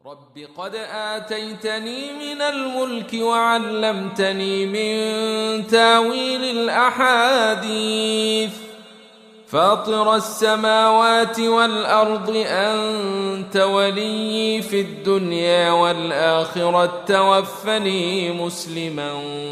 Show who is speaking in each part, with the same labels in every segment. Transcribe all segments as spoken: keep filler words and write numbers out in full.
Speaker 1: رب قد آتيتني من الملك وعلمتني من تاويل الأحاديث فاطر السماوات والأرض أنت ولي في الدنيا والآخرة توفني مسلما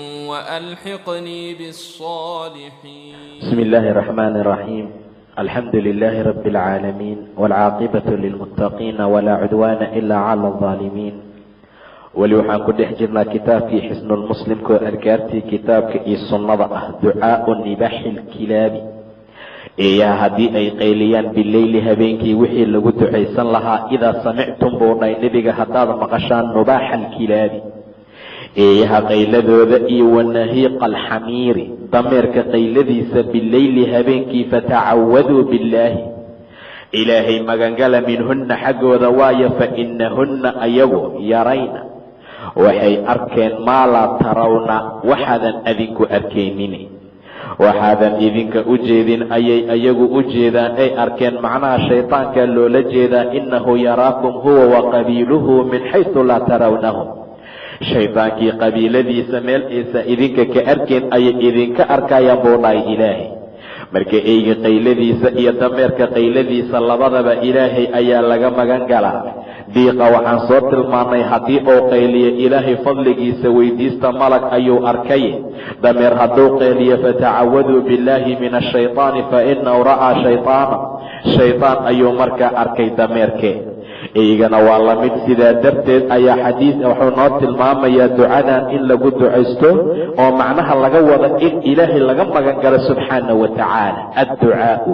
Speaker 1: وألحقني بالصالحين.
Speaker 2: بسم الله الرحمن الرحيم. الحمد لله رب العالمين والعاقبة للمتقين ولا عدوان إلا على الظالمين. weli waxaan ku dhex jirnaa kitaabkii xisnul muslimka oo adkaartii kitaabka iyo sunnada ah ducaau nibaaxi lkilaabi eeyaa haddii ay qayliyaan bileyli habeenkii wixii lagu ducaysan lahaa idaa samictum buu dhahay nebiga haddaad maqashaan nubaaxa alkilaabi eeyaha qayladooda iyo wanahiiqa alxamiiri dameerka qayladiisa bileyli habeenkii fatacawaduu billaahi ilaahay magangala minhunna xaggooda waayo fa inahunna ayagu yarayna waxay arkeen maa laa tarawna waxaadan adinku arkaynin waxaadan idinka u jeedin ayay ayagu u jeedaan ay arkeen macnaha shaydaanka loola jeedaa innahu yaraakum huwa wa qabiiluhu min xaysu laa tarawnahum shaydaankii qabiiladiisa meel aysa idinka ka arkeen ayay idinka arkayaan buu dhahay ilaahay. marka eyga qayladiisa iyo dameerka qayladiisa labadaba ilaahay ayaa laga magan galaa. diiqa waxaan soo tilmaannay haddii uu qayliyo ilaahay fadligiisa weydiista malag ayuu arkay. dameer hadduu qayliyo fatacawaduu billaahi min ashaytaani fa inahu ra'aa shaytaana shaydaan ayuu markaa arkay dameerkee. eygana waa la mid. sidaa darteed ayaa xadiis wuxuu noo tilmaamayaa ducadan in lagu ducaysto oo macnaha laga wada in ilaahay laga magan galo subxaana wa tacaala. adducaau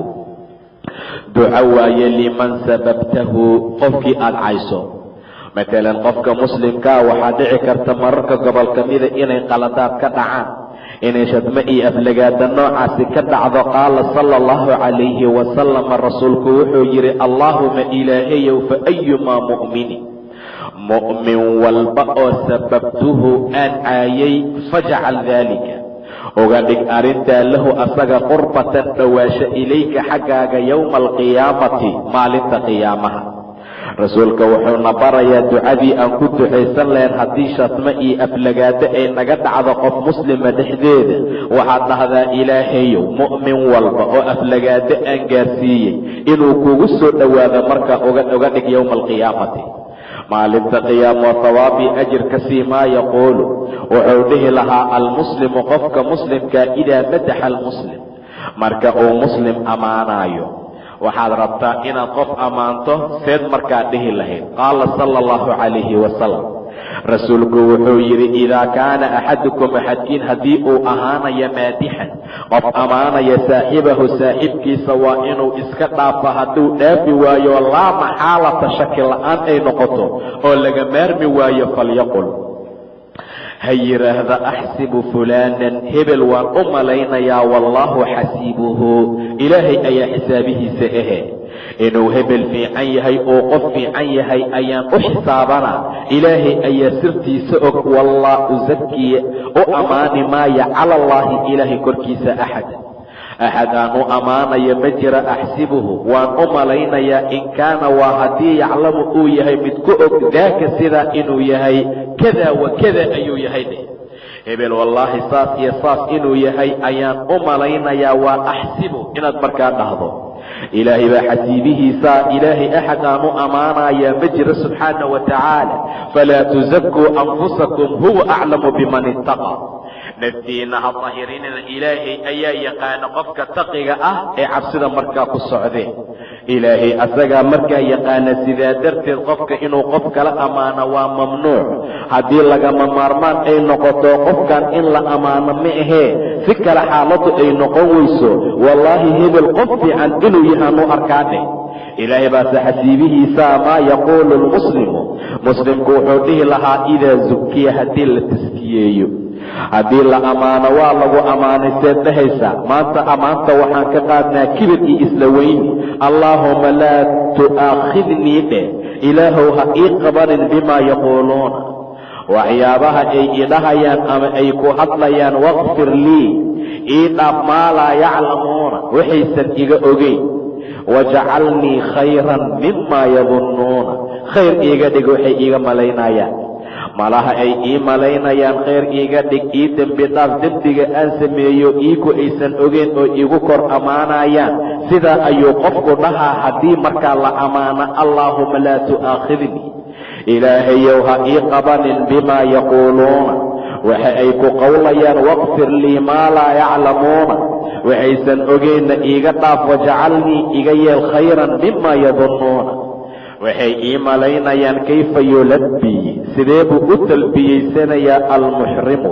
Speaker 2: duca waaye liman sababtahu qofkii aada cayso. matalan qofka muslimkaa waxaa dhici karta mararka gobol ka mida inay qaladaad ka dhacaan, inay shadmo iyo aflagaada noocaasi ka dhacdo. qaala sala allahu calayhi wasalama rasuulku wuxuu yidhi allaahuma ilaahayow fa ayumaa mu'mini mu'min walba oo sababtuhu aan caayay fajcal daalika oga dhig arrintaa lahu asaga qurbatan dhowaasho ilayka xaggaaga yowma alqiyaamati maalinta qiyaamaha. rasuulka wuxuuna barayaa ducadii aan ku ducaysan lahayn haddii shatmo iyo aflagaado ay naga dhacdo qof muslima dhexdeeda. waxaad dhahdaa ilaahayow mu'min walba oo aflagaado aan gaarsiiyey inuu kugu soo dhowaado markaa uga dhig yowma alqiyaamati maalinta qiyaamo hawaabii ajir ka sii maa yaquulu wuxuu dhihi lahaa almuslimu qofka muslimkaa idaa madaxa almuslim marka uu muslim ammaanaayo. waxaad rabtaa inaad qof ammaanto seed markaa dhihi lahayd. qaala sala allahu calayhi wasalam rasuulku wuxuu yidhi idaa kaana axadukum axadkiin haddii uu ahaanaya maadixan qof ammaanaya saaxibahu saaxibkiisa waa inuu iska dhaafo. hadduu dhaafi waayo laa maxaalata shaki la'aan ay noqoto oo laga maarmi waayo falyaqul ha yidhaahda axsibu fulaanan hebel waan u malaynayaa wallaahu xasiibuhu ilaahay ayaa xisaabihiisa ahe. inuu hebel fiican yahay oo qof fiican yahay ayaan u xisaabanaa. ilaahay ayaa sirtiisa og. wallah usakiya u ammaani maaya cala allaahi ilaahay korkiisa axada axad aan u ammaanaya ma jira. axsibuhu waan u malaynayaa in kaana waa haddii yaclamu uu yahay mid ku og daaka sidaa inuu yahay kada wa kada ayuu yahay dheh hebel wallaahi saas iyo saas inuu yahay ayaan u malaynayaa. waa axsibu inaad markaa dhahdo ilaahay baa xasiibihiisaa. ilaahay axad aan u ammaanayaa ma jiro subxaana wa tacaala. falaa tusakuu anfusakum huwa aclamu biman ittaqaa. naftiinna ha dahirinina ilaahay ayaa yaqaana qofka taqiga ah ee cabsida markaa ku socdee. ilaahay asagaa markaa yaqaana. sidaa darteed qofka inuu qof kala ammaano waa mamnuuc. haddii lagama maarmaan ay noqoto qofkan in la ammaano ma ahee si kale xaaladdu ay noqon weyso wallaahi hebel qof fiican inuu yahaanu arkaa dheh. ilaahay baase xasiibihiisaa. maa yaquulu lmuslimu muslimku wuxuu dhihi lahaa idaa zukiya haddii la taskiyeeyo haddii la ammaano waa lagu ammaanay seed dhahaysaa. maanta ammaanta waxaan ka qaadnaa kibir iyo isla weyni. allaahuma laa tu'aakhidnii dheh ilaahow ha ii qabanin bimaa yaquuluuna waxyaabaha ay idhahayaan ama ay ku hadlayaan. waqfir lii ii dhaaf maa laa yaclamuuna waxaysan iga ogeyn. wajcalnii khayran mimaa yadunnuuna khayr iiga dhig waxay iiga malaynayaan malaha ay ii malaynayaan khayr iiga dhig ii dembi dhaaf dembiga aan sameeyo iiku aysan ogeyn oo iigu kor ammaanayaan sidaa ayuu qofku dhahaa haddii markaa la ammaano allaahuma laa tu'aakhidnii ilaahayow ha ii qabanin bimaa yaquuluuna waxa ay ku qowlayaan waqfir lii maa laa yaclamuuna waxaysan ogeynna iiga dhaaf wajacalnii iga yeel khayran mimaa yadunnuuna waxay ii malaynayaan kayfa yulabbii sidee buu u talbiyeysanayaa almuxrimu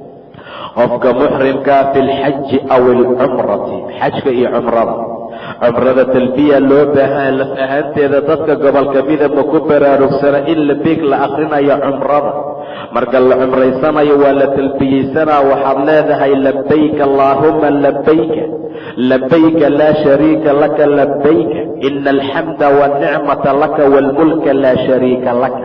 Speaker 2: qofka muxrimkaa fi lxaji aw alcumrati xajka iyo cumrada cumrada talbiya loo baahan laf ahaanteeda dadka gobolka midaba ku baraarugsana in labeeg la akrinayo cumrada marka la cumraysanayo waa la talbiyeysanaa waxaad leedahay labayka allaahuma labayka labayka laa shariika laka labayka ina alxamda wanicmata laka waalmulka laa shariika laka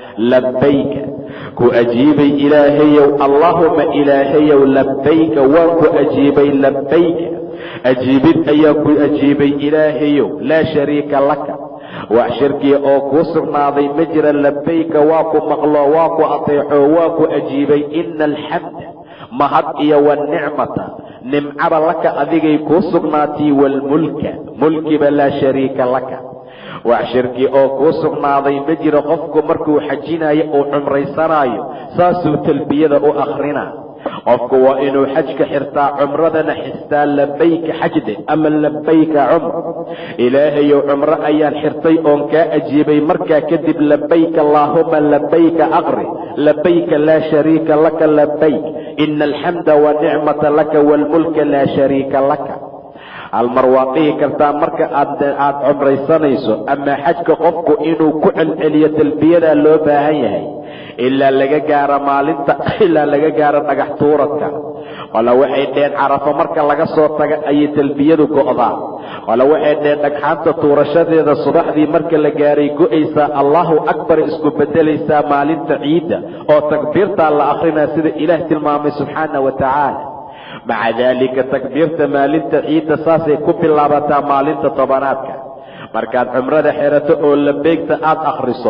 Speaker 2: labayka ku ajiibay ilaahayow allaahuma ilaahayow labayka waan ku ajiibay labayka ajiibid ayaa ku ajiibay ilaahayow laa shariika laka wax shirkiya oo kuu sugnaaday ma jira labayka waa ku maqlo waa ku ateeco waa ku ajiibay ina alxamda mahad iyo wanicmata nimcaba laka adigay kuu sugnaatay waalmulka mulkiba laa shariika laka wax shirki oo kuu sugnaaday ma jiro qofku markuu xajinayo uu cumraysanaayo saasuu talbiyada u akrinaa qofku waa inuu xajka xirtaa cumradana xistaa labayka xajde ama labayka cumr ilaahayow cumro ayaan xirtay oon kaa ajiibay markaa kadib labayka allaahuma labayka aqri labayka laa shariika laka labayk ina alxamda wanicmata laka waalmulka laa shariika laka hal mar waad dhihi kartaa marka aad aad cumraysanayso ama xajka qofku inuu ku celceliyo talbiyadaa loo baahan yahay ilaa laga gaaro maalinta ilaa laga gaaro dhagax tuuradka wala waxay dheen carafo marka laga soo taga ayay talbiyadu go'daa wala waxay dheen dhagxaanta tuurashadeeda subaxdii marka la gaaray go'aysaa allahu akbar isku bedelaysaa maalinta ciidda oo takbiirtaa la akrinaa sida ilaah tilmaamay subxaana wa tacaala maca daalika takbiirta maalinta ciidda saasay ku bilaabataa maalinta tobanaadka markaad cumrada xerato oo labeegta aad akhriso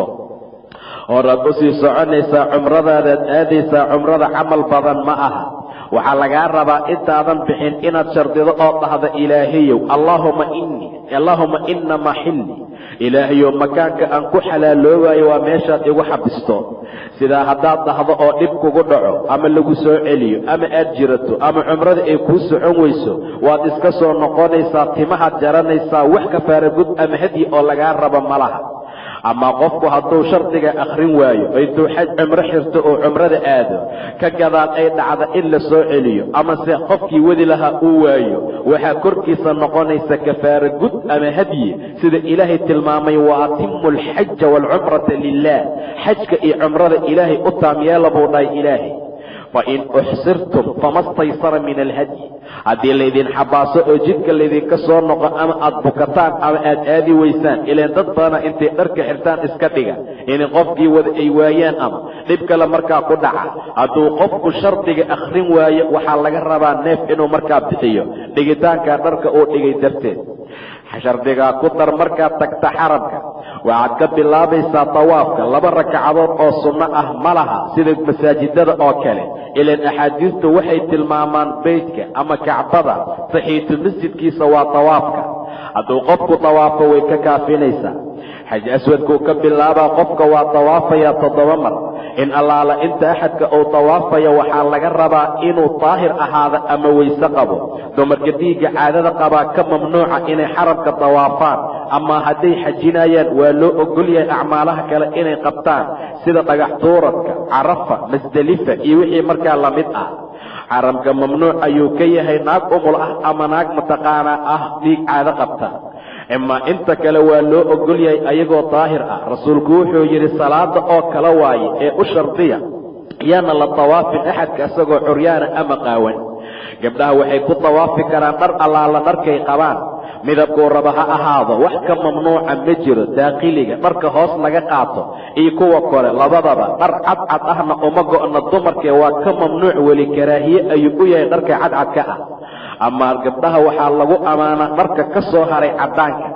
Speaker 2: horaad u sii soconaysaa cumradaadaad aadaysaa cumrada camal badan ma aha waxaa lagaa rabaa intaadan bixin inaad shardido oo dhahda ilaahayow allaahuma innii allaahuma ina maxilli ilaahayow makaanka aan ku xalaaloobayo waa meeshaad igu xabisto sidaa haddaad dhahdo oo dhib kugu dhaco ama lagu soo celiyo ama aad jirato ama cumrada ay kuu socon weyso waad iska soo noqonaysaa timahaad jaranaysaa wax kafaara gud ama hadyi oo lagaa rabo ma laha ama qofku hadduu shardiga akhrin waayo intuu xaj cumro xirto oo cumrada aado ka gadaal ay dhacda in la soo celiyo ama se qofkii wadi lahaa uu waayo waxaa korkiisa noqonaysa kafaara gud ama hadyi sida ilaahay tilmaamay wa atimu alxaja waalcumrata lilah xajka iyo cumrada ilaahay u taam yeela buu dhahay ilaahay fain uxsirtum fama staysara min alhadyi haddii laydin xabaaso oo jidka laydinka soo noqo ama aad bukataan ama aad aadi weysaan ilaan dad badana intay dharka xirtaan iska dhiga in qofkii wada ay waayaan ama dhib kale markaa ku dhaca hadduu qofku shardiga akhrin waayo waxaa laga rabaa neef inuu markaa bixiyo dhigitaankaa dharka uu dhigay darteed shardigaa ku dar markaad tagta xaramka waxaad ka bilaabaysaa tawaafka laba ragcadood oo sunno ah ma laha sida masaajidada oo kale ilaan axaadiistu waxay tilmaamaan beytka ama kacbada taxiitu masjidkiisa waa tawaafka hadduu qofku tawaafo way ka kaafinaysaa xaj aswadkuu ka bilaabaa qofka waa tawaafaya toddoba mar in allaala inta axadka uu tawaafaya waxaa laga rabaa inuu daahir ahaado ama weyse qabo dumarka dhiigga caadada qabaa ka mamnuuca inay xaramka tawaafaan ama hadday xajinayaan waa loo ogol yahay acmaalaha kale inay qabtaan sida dhagax tuuradka carafa masdelifa iyo wixii markaa la mid ah xaramka mamnuuc ayuu ka yahay naag umul ah ama naag mataqaanaa ah dhiig caado qabta ima inta kale waa loo ogol yahay ayagoo daahir ah rasuulku wuxuu yidhi salaada oo kala waaye ee u shardiya yaana la tawaafin axadka isagoo curyaana ama qaawan gabdhaha waxay ku tawaafi karaan dhar allaala dharkay qabaan midabkuu raba ha ahaado wax ka mamnuuca ma jiro daaqiliga dharka hoos laga qaato iyo kuwa kore labadaba dhar cadcad ahna uma go'na dumarkee waa ka mamnuuc weli karaahiye ayuu u yahay dharka cadcadka ah ama gabdhaha waxaa lagu ammaanaa dharka ka soo haray caddaanka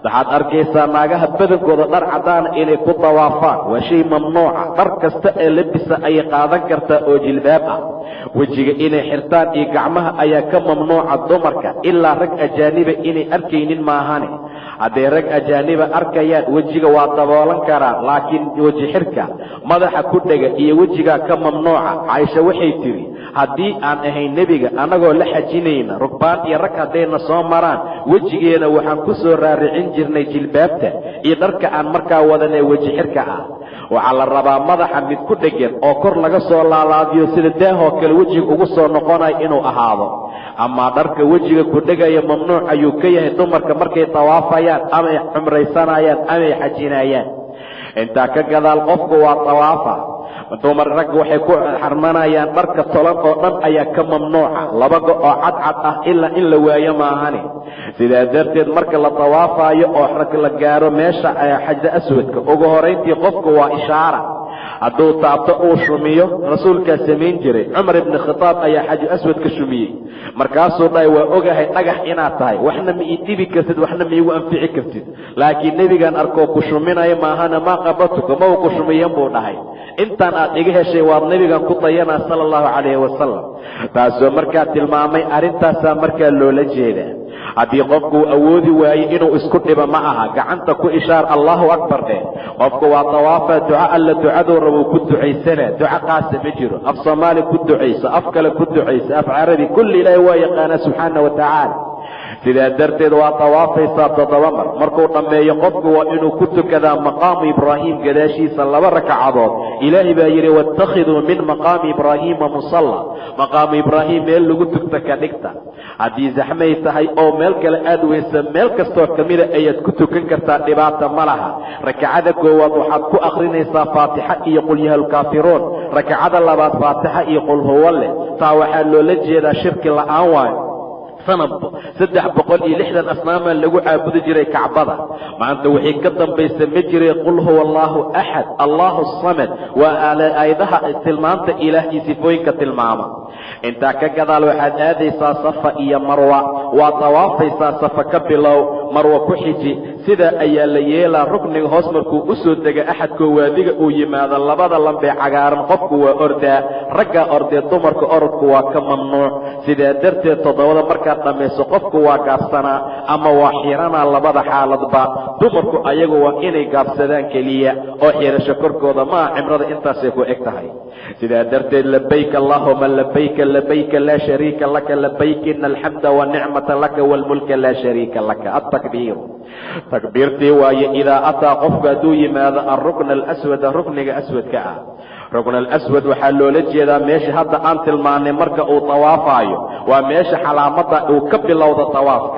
Speaker 2: waxaad arkaysaa naagaha badankooda dhar caddaana inay ku dawaafaan waa shay mamnuuca dhar kasta ee labisa ayay qaadan kartaa oo jilbaab ah wejiga inay xirtaan iyo gacmaha ayaa ka mamnuuca dumarka ilaa rag ajaaniba inay arkaynin maahane hadday rag ajaaniba arkayaan wejiga waa daboolan karaan laakiin weji xirka madaxa ku dhega iyo wejigaa ka mamnuuca caaisha waxay tidhi haddii aan ahayn nebiga annagoo la xajinayna rugbaan iyo rag haddayna soo maraan wejigeena waxaan ku soo raaricin jirnay jilbaabta iyo dharka aan markaa wadanee weji xirka ah waxaa la rabaa madaxa mid ku dhegan oo kor laga soo laalaadiyo sida daahoo kale wejiga ugu soo noqonayo inuu ahaado amaa dharka wejiga ku dhegaya mamnuuc ayuu ka yahay dumarka markay tawaafayaan amay cumraysanayaan amay xajinayaan intaa ka gadaal qofku waa tawaafa dumar rag waxay ku xarmanayaan dharka tolan oo dhan ayaa ka mamnuuca laba go oo cadcad ah ilaa in la waayo maahane sidaa darteed marka la tawaafaayo oo rag la gaaro meesha xajda aswadka ugu horayntii qofku waa ishaara hadduu taabto uu shumiyo rasuulkaa samayn jiray cumar ibni khitaab ayaa xaju aswad ka shumiyey markaasuu dhahay waa ogahay dhagax inaad tahay waxna ma ii dhibi kartid waxna ma iigu anfici kartid laakiin nebigaan arkoo ku shuminayo maahana maa qabatuka ma u ku shumiyan buu dhahay intaan aad iga heshay waad nebigan ku dayanaa sala allahu calayhi wasalam taasoo markaa tilmaamay arrintaasaa markaa loola jeedaa haddii qofkuu awoodi waaye inuu isku dhibo ma aha gacanta ku ishaar allahu akbar dheh qofku waa tawaafaa duca alla ducaduu rabuu ku ducaysanaa duco qaasa ma jiro af soomaali ku ducayso af kale ku ducayso af carabi kulli ilaahi waa yaqaanaa subxaana wa tacaala sidaa darteed waa tawaafaysaa toddoba mar markuu dhammeeyo qofku waa inuu ku tukadaa maqaamu ibraahim gadaashiisa laba rakacadood ilaahay baa yidhi waatakhiduu min maqaami ibraahiima musalla maqaamu ibraahim meel lagu tugta ka dhigta haddii zaxmay tahay oo meel kale aad weysa meel kastoo ka mida ayaad ku tukan kartaa dhibaata ma laha rakacada koowaad waxaad ku akhrinaysaa faatixa iyo qul yahalkaafiruun rakacada labaad faatixa iyo qul huwa leh taa waxaa loola jeedaa shirki la'aan waayo sanab saddex boqol iyo lixdan asnaamaa lagu caabudi jiray kacbada maanta wixii ka dambaysa ma jiray qul huwa allaahu axad allaahu samad waa aayadaha tilmaanta ilaah iyo sifooyinka tilmaama intaa ka gadaal waxaad aadaysaa safa iyo marwa waa tawaafaysaa safa ka bilow marwa ku xiji sidaa ayaa la yeelaa rukniga hoos markuu u soo dega axadkoo waadiga uu yimaado labada lambee cagaaran qofku waa ordaa raggaa ordee dumarka orodku waa ka mamnuuc sidaa darteed toddobada markaad dhammayso qofku waa gaabsanaa ama waa xiranaa labada xaaladba dumarku ayagu waa inay gaabsadaan keliya oo xirasho korkooda maa cimrada intaasay ku eg tahay sidaa darteed labayk allaahuma labayka labayka laa shariika laka labayk ina alxamda wanicmata laka waalmulka laa shariika laka altakbiiru takbiirtii waaye idaa ataa qofku hadduu yimaado alrukna alaswada rukniga aswadka ah rukn alaswad waxaa loola jeedaa meesha hadda aan tilmaanay marka uu tawaafaayo waa meesha xalaamada uu ka bilowda tawaafka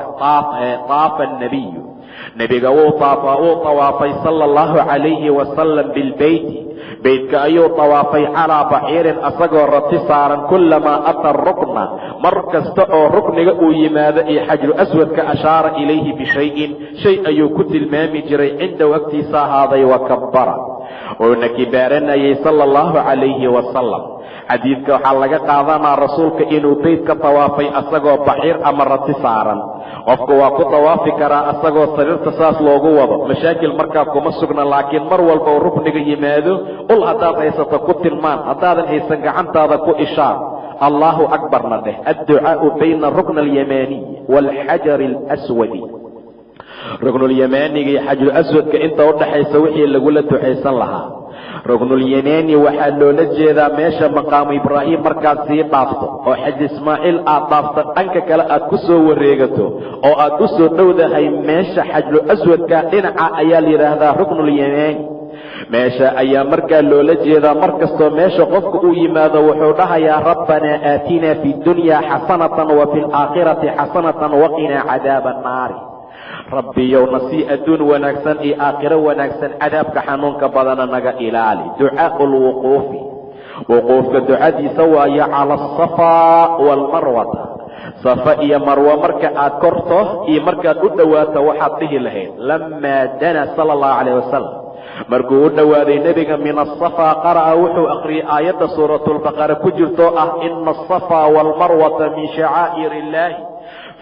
Speaker 2: taafa annabiyu nebiga wuu tawaafay sala allahu calayhi wasalam bilbeyti beytka ayuu tawaafay calaa baciirin asagoo rati saaran kullamaa ata rukna mar kasta oo rukniga uu yimaado iyo xajru aswadka ashaara ilayhi bishayin shay ayuu ku tilmaami jiray cindahu agtiisa ahaaday wa kabbara uuna kibaaranayay sala allahu calayhi wasalam xadiidka waxaa laga qaadanaa rasuulka inuu beyt ka tawaafay asagoo baxiir ama rati saaran qofku waa ku tawaafi karaa asagoo sariirta saas loogu wado mashaakil markaa kuma sugna laakiin mar walba uu rukniga yimaado ul haddaad haysato ku tilmaan haddaadan haysan gacantaada ku ishaar allahu akbarna dheh adducaau bayna rukna alyamaaniy waalxajari alaswadi ruknulyamaaniga iyo xajru aswadka inta u dhaxaysa wixii lagula ducaysan lahaa ruknulyamaani waxaa loola jeedaa meesha maqaamu ibraahim markaad sii dhaafto oo xaj ismaaciil aad dhaafto dhanka kale aad ku soo wareegato oo aad u soo dhowdahay meesha xajru aswadka dhinaca ayaa la yidhaahdaa ruknulyamaani meesha ayaa markaa loola jeedaa mar kastoo meesha qofka uu yimaado wuxuu dhahayaa rabbanaa aatinaa fi dunyaa xasanatan wa fi alaakhirati xasanatan waqinaa cadaaba annaari rabbiyow nasii adduun wanaagsan iyo aakhiro wanaagsan cadaabka xanuunka badana naga ilaali ducaau lwuquufi wuquufka ducadiisa waayo cala asafaa waalmarwata safa iyo marwa marka aad korto iyo markaad u dhowaato waxaad dhihi lahayd lamaa dana sala allahu calayh wasalam markuu u dhowaaday nebiga min asafaa qara'a wuxuu akhriyey aayadda suuratulbaqara ku jirtoo ah ina asafaa waalmarwata min shacaa'ir illaahi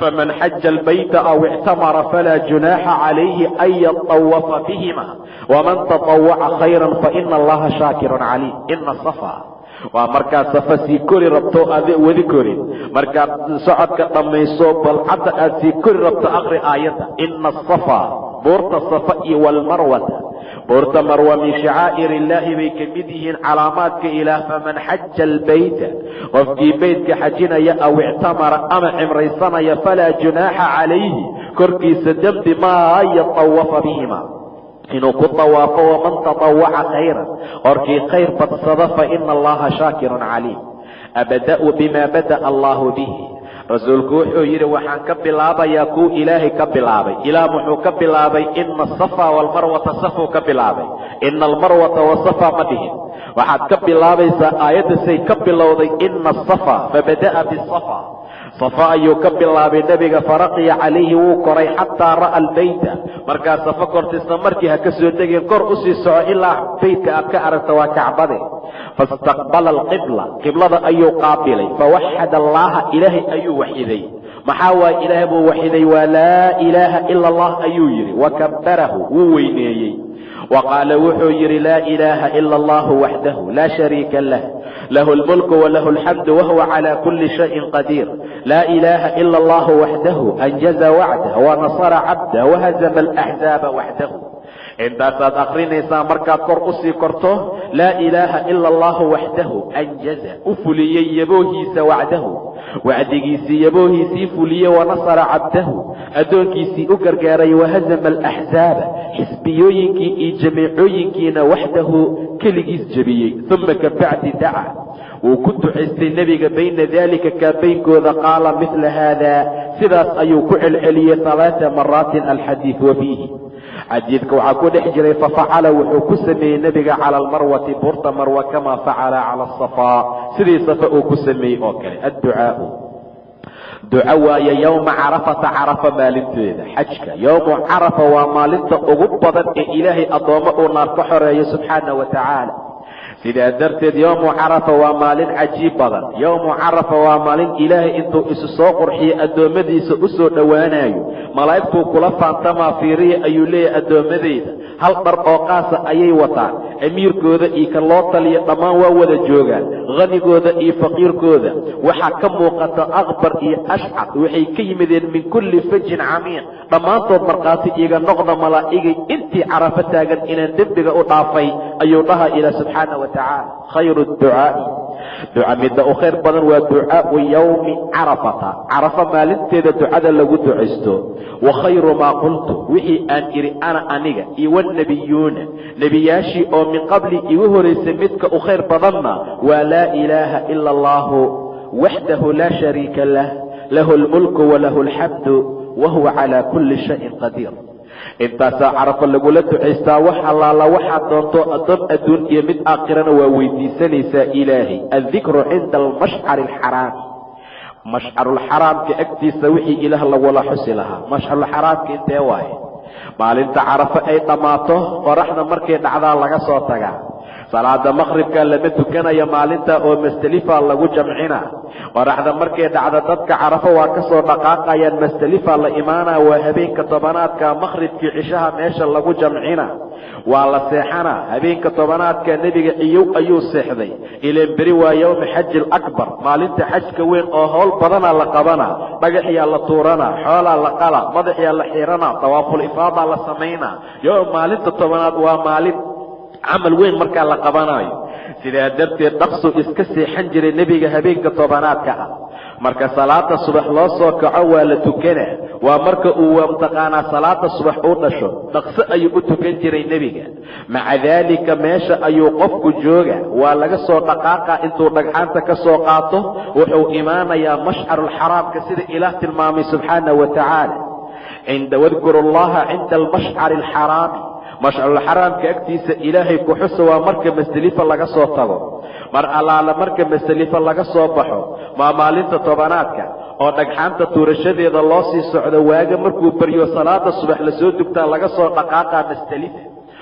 Speaker 2: faman xaja albayta aw ictamara falaa junaaxa calayhi an yatawafa bihima waman tatawaca khayran faina allaha shaakirun caliim. ina safa waa markaad safa sii kori rabto ade wadi korin, markaad socodka dhammayso balcadda aad sii kori rabto aqri aayadda. ina asafa buurta safa iyo walmarwata, buurta marwa min shacaa'ir illaahi bay ka mid yihiin calaamaadka ilaah. faman xaja albayta qofkii beytka xajinaya aw ictamara ama cimraysanaya falaa junaaxa calayhi korkiisa dembi maa yatawafa bihima inuu ku tawaafo. waman tatawaca khayran qorkii khayr badsada faina allaha shaakirun caliim. abada'u bima bada'a allahu bihi, rasuulku wuxuu yidhi waxaan ka bilaabayaa kuu ilaahay ka bilaabay. ilaah muxuu ka bilaabay? ina asafa walmarwata safuu ka bilaabay. ina almarwata wasafa ma dhihin. waxaad ka bilaabaysaa aayadda say ka bilowday ina asafa fabada'a bisafa. safa ayuu ka bilaabay nebiga, faraqiya calayhi wuu koray xataa ra'a albeyta. markaa safa kortiisna markii ha ka soo degeen kor usii soco ilaa beytka aad ka aragto waa kacbade. faistaqbala alqibla, qiblada ayuu qaabilay. fawaxada allaha, ilaahay ayuu waxiday. maxaa waay ilaah buu waxiday? waa laa ilaaha ila allah ayuu yidhi. wakabarahu wuu weyneeyey. waqaala wuxuu yidhi laa ilaaha ila allahu waxdahu laa shariika lah lahu lmulku walahu alxamdu wahuwa calaa kulli shayin qadiir. laa ilaaha ila allahu waxdahu anjaza wacdah wanasara cabdah wahazama alaxzaaba waxdahu. intaasaad akrinaysaa markaad kor usii korto. laa ilaaha ila allahu waxdahu anjaza u fuliyey yaboohiisa wacdahu, wacdigiisii yaboohiisii fuliyey. wanasara cabdahu addoonkiisii u gargaaray. wahazama alaxzaaba xisbiyooyinkii iyo jamiicooyinkiina waxdahu keligiis jebiyey. uma kabacdi daca wuu ku ducaystay nebiga bayna daalika kaabaynkooda. qaala midla haada, sidaas ayuu ku celceliyey halaaa maraatin. alxadiid wa fiihi, xadiidka waxaa ku dhex jiray fafacala wuxuu ku sameeyey nebiga cala almarwati buurta marwa kamaa facala cala asafaa, sidii safa uu ku sameeyey oo kale. adducaau duco waaye yowma carafata, carafa maalinteeda. xajka yowmu carafa waa maalinta ugu badan ee ilaahay addoommo uu naar ka xoreeyo subxaana wa tacaala. sidaa darteed yowmu carafa waa maalin cajiib badan. yowmu carafa waa maalin ilaahay intuu isu soo qurxiyo addoommadiisa u soo dhowaanayo. malaa'igtuu kula faantamaa fiiriya ayuu leeyahay addoommadeyda. hal dhar oo qaasa ayay wataan. amiirkooda iyo kan loo taliya dhammaan waa wada joogaan. hanigooda iyo faqiirkooda waxaa ka muuqata akbar iyo ashcar. waxay ka yimideen min kulli fajin camiiq. dhammaantood markhaati iiga noqda malaa'igay intii carafo taagan inaan dembiga u dhaafay ayuu dhaha ilaah subxaana wa tacaala. khayru ducaa'i, duca midda u khayr badan waa ducaau yowmi carafata, carafa maalinteeda ducada lagu ducaysto. wa khayru maa qultu, wixii aan idhi ana aniga iyo wanebiyuuna nebiyaashii oo min qabli igu horaysay midka u khayr badanna waa laa ilaaha ila allahu waxdahu laa shariika lah lahu lmulku walahu alxamdu wahuwa calaa kulli shayin qadiir. intaasaa carafo lagula ducaystaa. wax allaala waxaad doonto addoon adduun iyo mid aakhirana waa weydiisanaysaa ilaahay. addikru cinda almashcari alxaraami, mashcarulxaraamka agtiisa wixii ilaah lagula xusi lahaa. mashcarulxaraamka intee waaye? maalinta carafo ay dhammaato qoraxda markay dhacdaa laga soo tagaa. salaada maqribka lama tukanaya maalinta oo masdelifa lagu jamcina. qoraxda markay dhacda dadka carafo waa ka soo dhaqaaqayaan. masdelifa la imaanaa. waa habeenka tobanaadka maqribkii cishaha meesha lagu jamcina. waa la seexana. habeenka tobanaadka nebiga ciyow ayuu seexday. ileen beri waa yowmi xaji alakbar, maalinta xajka weyn oo howl badanaa la qabana. dhagaxyaa la tuurana, xoolaa la qala, madaxyaa la xirana, tawaaful ifaadaa la samayna. yowm maalinta tobanaad waa maalin camal weyn markaa la qabanaayo. sidaa darteed dhaqsu iska seexan jiray nebiga habeenka tobanaadka ah. marka salaada subax loo soo kaco waa la tukanaa. waa marka uu mataqaanaa salaada subax uu dhasho dhaqso ayuu u tukan jiray nebiga. maca daalika meesha ayuu qofku jooga. waa laga soo dhaqaaqa. intuu dhagxaanta ka soo qaato wuxuu imaanayaa mashcarulxaraamka sida ilaah tilmaamay subxaana wa tacaala. cinda wadkuru allaha cinda almashcari alxaraami, mashcarulxaraamka agtiisa ilaahay ku xusa waa marka masdelifa laga soo tago. mar allaala marka masdelifa laga soo baxo maa maalinta tobanaadka oo dhagxaanta tuurashadeeda loo sii socdo. waaga markuu baryo salaada subax lasoo dugtaa laga soo dhaqaaqaa masdelifa.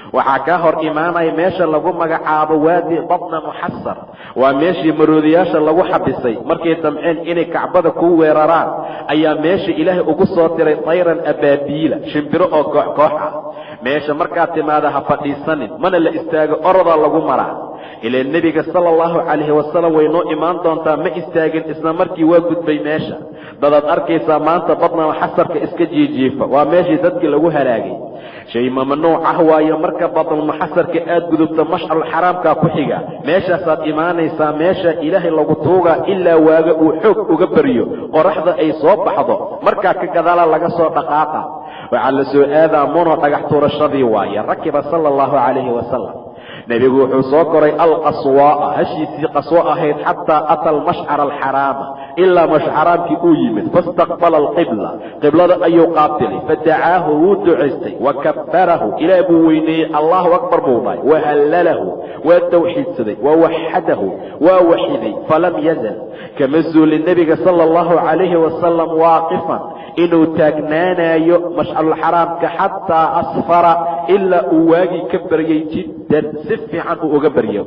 Speaker 2: waxaa kaa hor imaanaya meesha lagu magacaabo waadi batna muxasar, waa meeshii maroodiyaasha lagu xabisay markay damceen inay kacbada ku weeraraan ayaa meesha ilaahay ugu soo diray tayran abaabiila, shimbiro oo koox koox ah. meesha markaad timaada ha fadhiisanin, mana la istaago, orodaa lagu maraa. ilaa nebiga sala allahu calayhi wasalam way noo imaan doontaa, ma istaagin, isla markii waa gudbay meesha. dadaad arkaysaa maanta badna xasarka iska jiijiifa, waa meeshii dadkii lagu halaagay. shay mamnuuc ah waayo marka badnulmuxasarka aad gudubto mashcarul xaraamkaa ku xiga, meeshaasaad imaanaysaa meesha ilaahay lagu tuugaa ilaa waaga uu xoog uga baryo, qoraxda ay soo baxdo, markaa ka gadaala laga soo dhaqaaqa. waxaa la soo aadaa muno dhagax tuurashadii waaye. rakiba sala allahu calayhi wasalam, nebigu wuxuu soo koray alqaswaa'a, hashiisii qaswo ahayd, xataa ata almashcara alxaraama, ilaa mashxaraamkii uu yimid. faistaqbala alqibla, qiblada ayuu qaabilay. fadacaahu wuu ducaystay, wakabbarahu, ilaah buu weyneeyey, allahu akbar buu dhahay. wahallalahu, waa tawxiidsaday. wawaxadahu, waa waxiday. falam yazal, kama zuulin nebiga sala allahu calayhi wasalam waaqifan, inuu taagnaanayo mashcarulxaraamka xataa asfara, ilaa uu waagii ka baryay jiddan, si fiican uu uga baryo.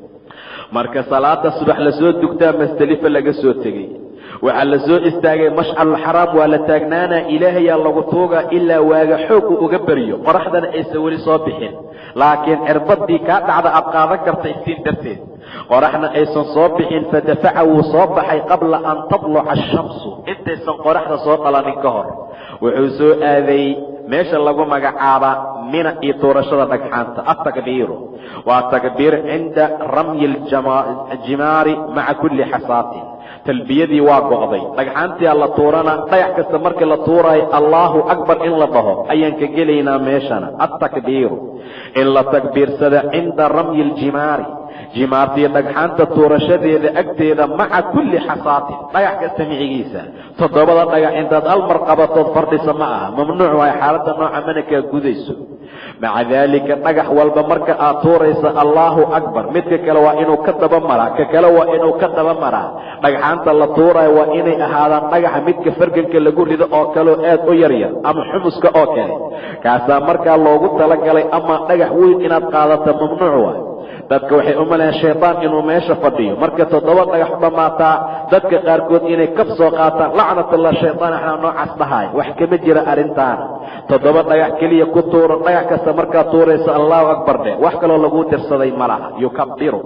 Speaker 2: marka salaada subax la soo dugtaa Musdalifa laga soo tegey, waxaa la soo istaagay mashcarulxaraam, waa la taagnaanaa, ilaahayaa lagu tuugaa ilaa waaga xoog uu uga baryo, qoraxdana aysan weli soo bixin. laakiin cirbadii kaa dhacda aad qaadan karta iftiin darteed, qoraxna aysan soo bixin. fadafaca wuu soo baxay qabla an tadluca ashamsu, intaysan qoraxda soo dhalanin ka hor. wuxuu soo aaday meesha lagu magacaaba mina iyo tuurashada dhagxaanta. atakbiiru waa takbiir cinda ramyi aljimaari maca kulli xasaatin. talbiyadii waa go'day, dhagxaantii la tuurana, dhagax kasta markii la tuuraayo allahu akbar in la dhaho ayaan ka gelaynaa meeshana. atakbiiru in la takbiirsada cinda ramyi aljimaari, jimaartii dhagxaanta tuurashadeeda agteeda, maca kulli xasaatin, dhagax kasta micigiisa. toddobada dhagax intaad almar qabatood fardhisa ma aha, mamnuuc waayo xaaladda nooca mana kaa gudayso. maca daalika dhagax walba marka aad tuuraysa allahu akbar, midka kale waa inuu ka daba maraa, ka kale waa inuu ka daba maraa. dhagxaanta la tuuraayo waa inay ahaadaan dhagaxa midka farganka lagu rido oo kaleo aad u yaryar, ama xumuska oo kale, kaasaa markaa loogu talagalay. ama dhagax weyn inaad qaadato mamnuuc waay. dadka waxay u maleeyaan shaydaan inuu meesha fadhiyo, marka toddoba dhagax u dhammaataa dadka qaarkood inay kaf soo qaataan. lacnatullah, shaydaan waxaa noocaas dhahay, wax kama jira arrintaana. toddoba dhagax keliya ku tuuro, dhagax kasta markaad tuuraysa allahu akbar dheh, wax kaloo laguu dirsaday ma laha. yukabiru,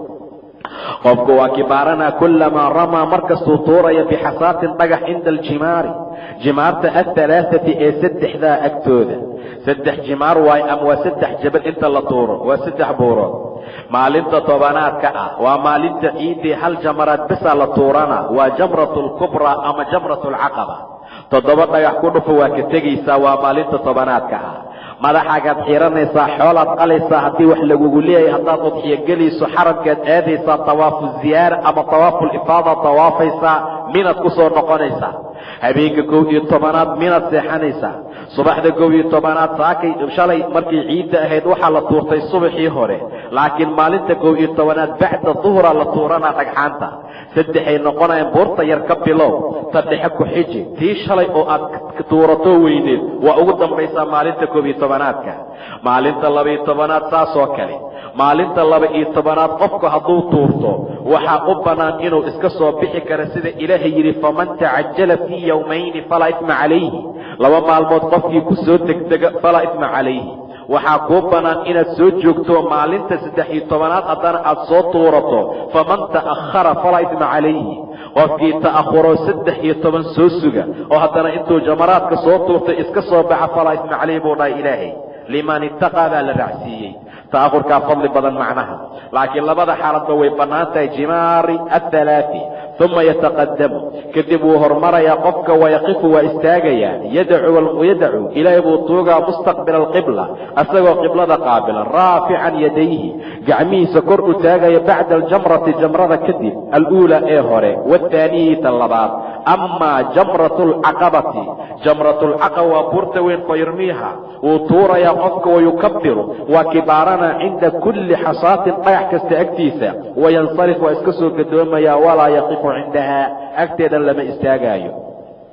Speaker 2: qofku waa kibaaranaa kulamaa ramaa, markastuu tuuraya bixasaatin dhagax cinda aljimaari, jimaarta ahalaaثati ee saddexdaa agtooda. saddex jimaar waayo, ama waa saddex jabal inta la tuuro, waa saddex buurood. maalinta tobanaadka ah waa maalinta ciidii, hal jamaraad bisaa la tuurana, waa jamrat lkubraa ama jamrat lcaqaba. toddoba dhagax ku dhufo waa ka tegaysaa, waa maalinta tobanaadka ah. madaxaagaad xiiranaysaa, xoolaad qalaysaa, haddii wax lagugu leeyahay, haddaad udxiyo gelayso xaramkaad aadaysaa, tawaafu ziyaara ama tawaafu lifaada tawaafaysaa, minaad ku soo noqonaysaa. habeenka kow iyo tobanaad minaad seexanaysaa. subaxda kow iyo tobanaad saakay shalay markii ciidda ahayd waxaa la tuurtay subaxii hore, laakiin maalinta kow iyo tobanaad bacda duhra la tuuranaa dhagxaanta. saddexay noqonayaan, buurta yar ka bilow, ta dhexe ku xiji, tii shalay oo aad tuuratoo weyneed waa ugu dambaysaa maalinta koob iyo tobanaadka. maalinta laba iyo tobanaad saasoo kale. maalinta laba iyo tobanaad qofku hadduu tuurto waxaa u bannaan inuu iska soo bixi karo, sida ilaahay yidhi, faman tacajala fii yawmayni falaa isma calayhi. laba maalmood qofkii ku soo degdega falaa isma calayhi. waxaa kuu bannaan inaad soo joogto maalinta saddex iyo tobanaad haddana aad soo tuurato. faman ta'akhara falaa isma calayhi, qofkii ta'ahuro saddex iyo toban soo suga oo haddana intuu jamaraadka soo tuurtay iska soo baxa, falaa isma calayhi buu dhahay ilaahay. liman ittaqaa baa la raacsiiyey, ta'ahurkaa fadli badan macnaha. laakiin labada xaaladba way bannaan tahay. jimaari athalaati, uma yataqadamu, kadib wuu hormarayaa qofka, wayaqifu waa istaagayaa, yadacu yadacu ilaahay buu tuugaa mustaqbila alqibla, asagoo qiblada qaabila, raafican yadayhi, gacmihiisa kor u taagaya, bacda aljamrati, jamrada kadib, aluulaa ee hore, waathaaniyata labaad. amaa jamratu lcaqabati, jamratu lcaqaba waa buurta weyn, fayurmiiha wuu tuurayaa qofka, wayukabiru waa kibaaranaa cinda kulli xasaatin, dhagax kasta agtiisa, wayansarif waa iska soo gadoomaya, walaa yaqifu cindahaa, agteedan lama istaagaayo.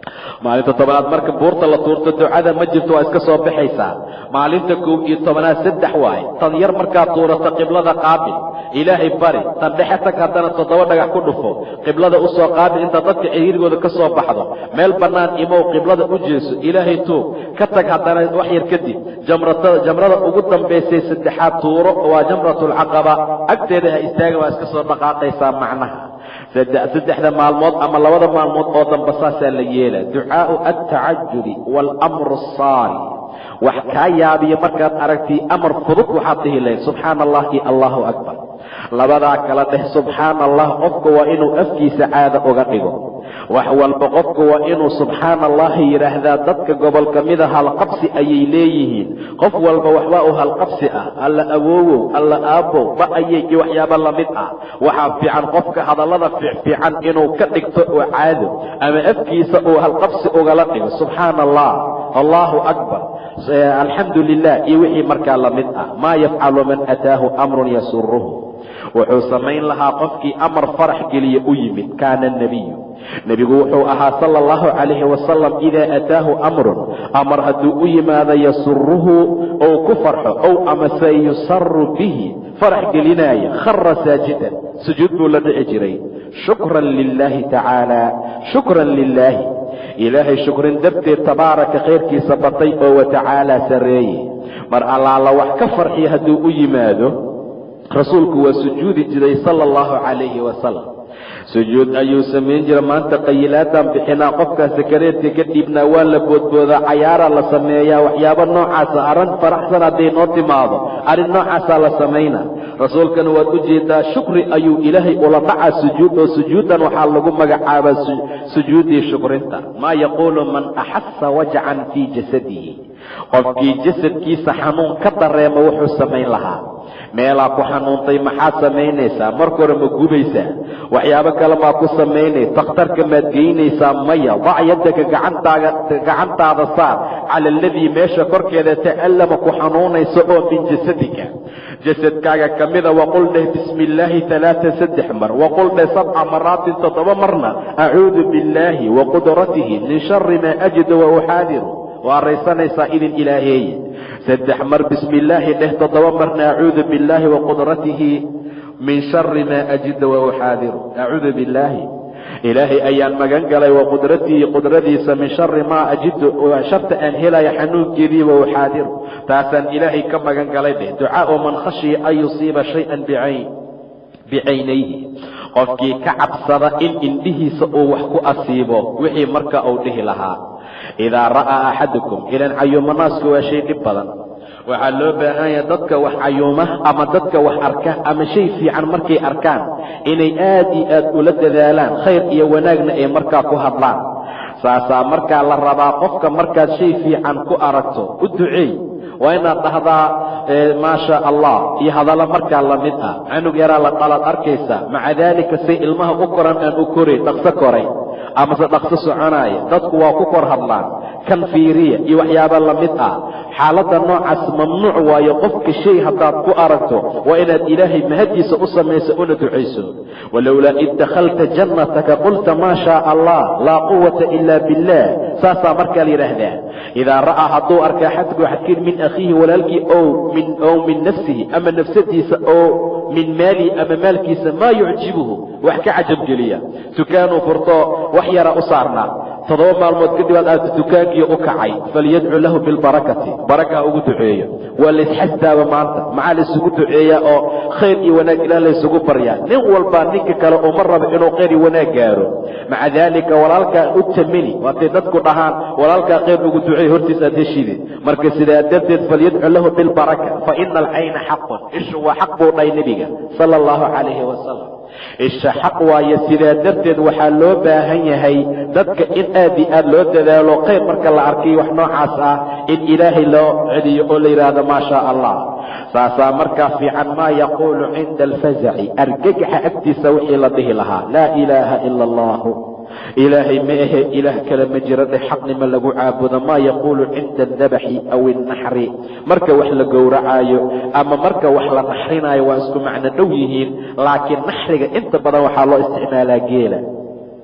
Speaker 2: maalinta tobanaad marka buurta la tuurto ducada ma jirto waa iska soo baxaysaa. maalinta koob iyo tobanaad saddex waaye. tan yar markaad tuurato qiblada qaabil, ilaahay bari. tan dhexe tag haddana toddoba dhagax ku dhufo, qiblada u soo qaabil intaad dadka ciriirigooda ka soo baxdo. meel bannaan imow, qiblada u jeeso, ilaahay tuug. ka tag haddana wax yar kadib jamrada jamrada ugu dambaysay saddexaad tuuro, waa jamratulcaqaba. agteeda ha istaaga, waa iska soo dhaqaaqaysaa macnaha. saddexda maalmood ama labada maalmood oo damba saasaa la yeela. ducaau altacajuli waalamru asaari, wax kaa yaabiya markaad aragtii amar fudud waxaad dhihi lahayd subxaana allah iyo allahu akbar. labadaa kala dheh subxaana allah. qofka waa inuu afkiisa caada uga dhigo. wax walba qofka waa inuu subxaana allahi yidhaahdaa. dadka gobol ka mida halqabsi ayay leeyihiin. qof walba waxbaa u halqabsi ah. alla awoowow, alla aabbow, ba ayay iyo waxyaaba lamid ah. waxaa fiican qofka hadallada fiicfiican inuu ka dhigto oo caado, ama afkiisa uu halqabsi ugala dhigo. subxaana allah, allahu akbar, alxamdu lilah iyo wixii markaa lamid ah. maa yafcalu man ataahu amrun yasuruhu, wuxuu samayn lahaa qofkii amar farax geliya u yimid. kaana nebiyu, nebigu wuxuu ahaa sala allahu calayhi wasalam idaa ataahu amrun, amar hadduu u yimaado yasuruhu ou ku farxo, ow amase yusaru bihi farax gelinaaya, khara saajidan, sujuud buu la dhici jiray. shukran lilaahi tacaala, shukran lilaahi, ilaahay shukrin darteed tabaaraka khayrkiisa batay oo watacaalaa sarreeye. mar allaala wax ka farxiya hadduu u yimaado, rasuulku waa sujuudi jiray sala allahu calayhi wasalam. sujuud ayuu samayn jira. maanta qayilaadaan bixinaa, qofkaa sakareedka ka dhiibnaa, waa la boodboodaa, cayaaraa la sameeyaa, waxyaabo noocaasa. arrin faraxsan hadday noo timaado, arrin noocaasaa la samaynaa. rasuulkana waad u jeedaa, shukri ayuu ilaahay ula dhacaa sujuud, oo sujuuddan waxaa lagu magacaabaa sujuuddii shukrinta. maa yaquulu man axassa wajcan fii jasadihi, qofkii jasadkiisa xanuun ka dareema wuxuu samayn lahaa. meelaa ku xanuuntay maxaad samaynaysaa? marka hore ma gubaysaa? waxyaabo kale maa ku samaynay? takhtarka maad geynaysaa? maya. dac yaddaka gacantaaga gacantaada saar cala aladii meesha korkeeda ta'allama ku xanuunaysa oo min jasadika, jasadkaaga ka mida. waqul dheh bismi illaahi alaaa saddex mar, waqul dheh sabca maraatin toddoba marna acuudu billaahi wa qudratihi min shari maa ajidu wa uxaadiru. waa raysanaysaa idin ilaaheeye. saddex mar bismi illaahi dheh, toddoba marna acuudu billaahi wa qudratihi min shari maa ajidu wa uxaadiru. acuudu billaahi, ilaahay ayaan magan galay, wa qudratihi qudradiisa, min shari maa ajidu, sharta aan helaya xanuunkeedii, wa uxaadiru, taasaan ilaahay ka magan galay dheh. ducaau man khashiya an yusiiba shay-an bicayn bicaynayhi, qofkii ka cabsada in indhihiisa uu wax ku asiibo wixii marka uu dhihi lahaa. idaa ra'aa axadukum, ilan cayuumanaasku waa shay dhib badan. waxaa loo baahan yahay dadka wax cayuuma ama dadka wax arka ama shay fiican markay arkaan inay aad iyo aad ula dadaalaan, khayr iyo wanaagna ay markaa ku hadlaan. saasaa markaa la rabaa. qofka markaad shay fiican ku aragto u duceey. waa inaad dhahdaa maasha allah iyo hadallo markaa lamid ah. canug yaraa la dhalaad arkaysa, maca daalika say ilmaha u koran aan u koray, dhaqso koray amase dhaqso soconaaya, dadku waa ku kor hadlaan. kan fiiriya iyo waxyaaba lamid ah. xaaladda noocaas mamnuuc waayo. qofka shay haddaad ku aragto waa inaad ilaahay mahadiisa u samayso una ducayso. walowlaa id dakhalta jannataka qulta maa shaa allah laa quwata ila billah. saasaa markaa la yidhaahdaa. idaa ra'aa hadduu arka axadku xadkiin min akhiihi walaalkii ow min ow min nafsihi, ama nafsadiisa, oo min maalihi ama maalkiisa, maa yucjibuhu, wax ka cajabgeliya. dukaanuu furto, wax yara u saarnaa. toddoba maalmood kadib aad aagto dukaankii u kacay, falyadcu lahu bilbarakati, baraka ha ugu duceeyo. waa laysxasdaaba maanta, maxaa laysugu duceeyaa oo khayr iyo wanaag ilaah laysugu baryaa. nin walbaa ninka kale uma rabo inuu khayr iyo wanaag gaaro. maca daalika walaalkaa u tamini, waatay dadku dhahaan walaalkaa khayr ugu duceey hortiis aad heshide. marka sidaa darteed falyadcu lahu bilbaraka, fa ina alcayna xaqun, ishu waa xaq buu dhahay nebiga sala allahu calayhi wasalam. isha xaq waaye. sidaa darteed waxaa loo baahan yahay dadka in aad iyo aad loo dadaalo. khayr marka la arkay wax noocaas ah in ilaahay loo celiyo oo la yidhaahdo maa shaa allah. saasaa markaa fiican. maa yaquulu cinda alfazaci, argagaxa agtiisa wixii la dhihi lahaa. laa ilaaha ila allahu, ilaahay ma ahe ilaah kale ma jira dheh, xaqnima lagu caabudo. maa yaquulu cinda aldabaxi aw alnaxri, marka wax la gowracaayo ama marka wax la naxrinaayo waa isku macno dhow yihiin. laakiin naxriga inta badan waxaa loo isticmaalaa geela.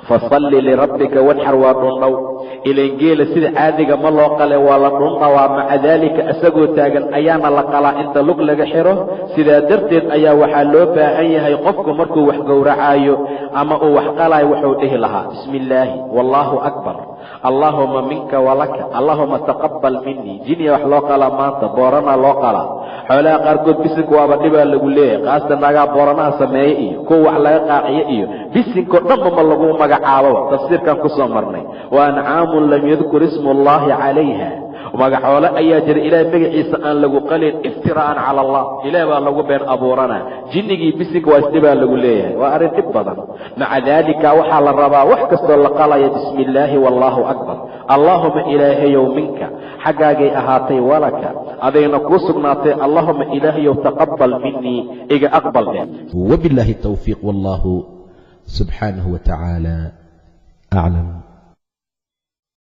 Speaker 2: fasalli lirabbika wanxar waa dhundhow. ilan geela sida caadiga ma loo qale waa la dhundhawaa, maca daalika isagoo taagan ayaana la qalaa inta lug laga xiro. sidaa darteed ayaa waxaa loo baahan yahay qofku markuu wax gowracaayo ama uu wax qalaayo wuxuu dhihi lahaa bismi illaahi wallaahu akbar, allaahuma minka walaka, allaahuma taqabbal minii. jiniya wax loo qalaa maanta, boorana loo qalaa. xoolaha qaarkood bisinka waaba dhibaa lagu leeyahay, qaasta nagaa booranaha sameeye iyo kuwa wax laga qaaciyo iyo bisinko dhanba ma lagu magacaababa. tafsiirkan ku soo marnay. wa ancaamun lam yadkur ismu allaahi calayha, magacoole ayaa jira ilaahay magaciisa aan lagu qalin iftiraa'an cala allah, ilaah baa lagu been abuuranaa. jinnigii bisinka waa isdhibaa lagu leeyahay, waa arrin dhib badan. maca daalika waxaa la rabaa wax kastoo la qalaya bismi illaahi wallaahu akbar, allaahuma ilaahayow minka xaggaagay ahaatay, walaka adayna kuu sugnaatay, allaahuma ilaahayow taqabbal minii iga aqbal dheh.
Speaker 3: wabilaahi tawfiiq, wallaahu subxaanahu wa tacaala aclam.